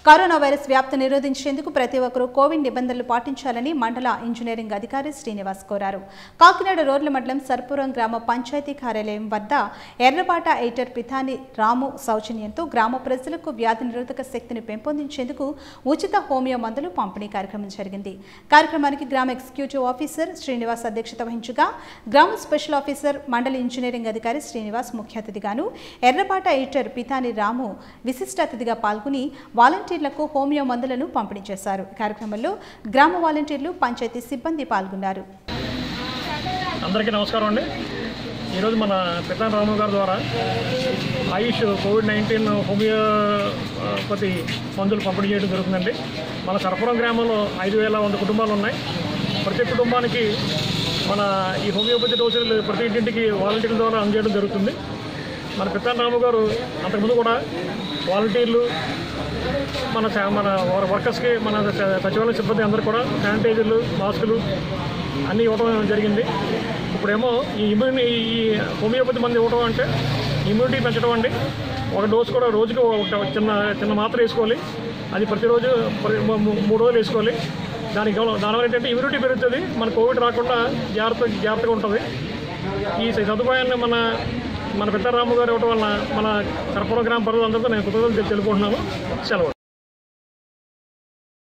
Corona virus వ్యాప్తి నిరోధించేందుకు ప్రతి ఒక్కరూ కోవిడ్ నిబంధనలు పాటించాలని మండల ఇంజనీరింగ్ అధికారి శ్రీనివాస్ కోరారు. కాకినాడ రోడ్ల మండలం సర్పురం గ్రామ పంచాయతీ కార్యాలయం వద్ద ఎర్రబాట ఎయిటర్ పితాని రాము సౌజన్యంతో గ్రామ ప్రజలకు వ్యాధి నిరోధక శక్తిని పెంపొందించేందుకు ఉచిత హోమియో మందులు పంపిణీ కార్యక్రమం జరిగింది. కార్యక్రమానికి గ్రామ ఎగ్జిక్యూటివ్ ఆఫీసర్ శ్రీనివాస్ అధ్యక్షత వహించగా గ్రామ స్పెషల్ ఆఫీసర్ మండల ఇంజనీరింగ్ అధికారి శ్రీనివాస్ ముఖ్య అతిథిగాను, ఎర్రబాట ఎయిటర్ పితాని రాము విశిష్ట అతిథిగా పాల్గొని వాలంటీర్లకు హోమియో మందులను పంపిణీ చేశారు. కార్యక్రమంలో గ్రామ వాలంటీర్లు, పంచాయతీ సిబ్బంది పాల్గొన్నారు. అందరికీ నమస్కారం అండి. ఈరోజు మన పెతాని రాము గారి ద్వారా ఆయుష్ కోవిడ్-19 హోమియోపతి మందులు పంపిణీ చేయడం జరుగుతుందండి. మన సర్పురం గ్రామంలో 5,100 కుటుంబాలు ఉన్నాయి. ప్రతి కుటుంబానికి మన ఈ హోమియోపతి డోసులు ప్రతి ఇంటింటికి వాలంటీర్ల ద్వారా అందజేయడం జరుగుతుంది. మన పెతాని రాము గారు అంతకుముందు కూడా వాలంటీర్లు మన వర్కర్స్కి, మన సచివాలయ సిబ్బంది అందరూ కూడా శానిటైజర్లు, మాస్కులు అన్నీ ఇవ్వడం జరిగింది. ఇప్పుడేమో ఈ హోమియోపతి మంది ఇవ్వడం అంటే ఇమ్యూనిటీ పెంచడం అండి. ఒక డోసు కూడా రోజుకి ఒక చిన్న మాత్ర వేసుకోవాలి. అది ప్రతిరోజు 3 రోజులు వేసుకోవాలి. దానివల్ల ఏంటంటే ఇమ్యూనిటీ పెరుగుతుంది, మన కోవిడ్ రాకుండా జాగ్రత్తగా ఉంటుంది. ఈ సదుపాయాన్ని మన పెతాని రాము గారు ఇవ్వడం వల్ల మన సర్పురం గ్రామ ప్రజలందరితో నేను కృతజ్ఞతలు తెలుపుకుంటున్నాను. సెలవు.